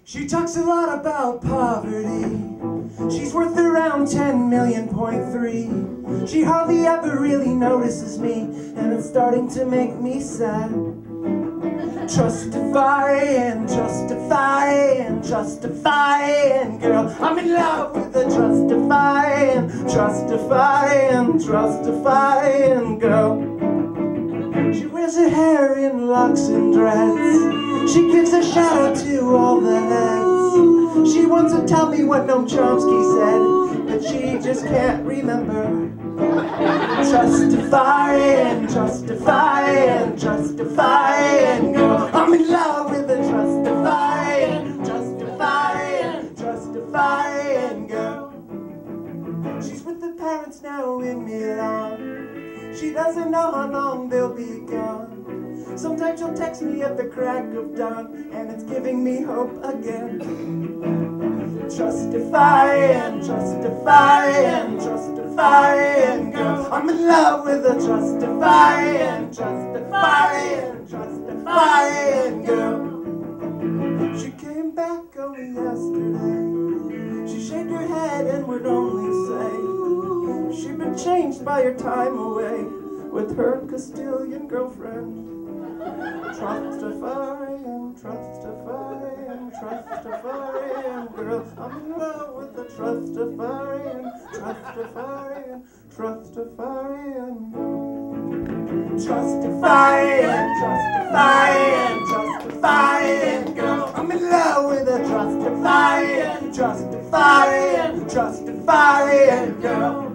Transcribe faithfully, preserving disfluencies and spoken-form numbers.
She talks a lot about poverty. She's worth around ten million point three. She hardly ever really notices me, and it's starting to make me sad. Trustafarian, Trustafarian, Trustafarian girl. I'm in love with a Trustafarian, Trustafarian, Trustafarian girl. She wears her hair in locks and dreads. She gives a shout out to all the heads. She wants to tell me what Noam Chomsky said, but she just can't remember. Trustafarian, Trustafarian, Trustafarian girl. I'm in love with a Trustafarian, Trustafarian, Trustafarian girl. She's with the parents now in Milan. She doesn't know how long they'll be gone. Sometimes she'll text me at the crack of dawn, and it's giving me hope again. Trustafarian, Trustafarian, Trustafarian girl. I'm in love with a Trustafarian, Trustafarian, Trustafarian girl. She came back only yesterday. She shook her head and would only say she'd been changed by her time away with her Castilian girlfriend. Trustafarian, Trustafarian, Trustafarian girl. I'm in love with the Trustafarian, Trustafarian, Trustafarian. Trustafarian, Trustafarian, Trustafarian girl. I'm in love with a Trustafarian, Trustafarian, Trustafarian girl.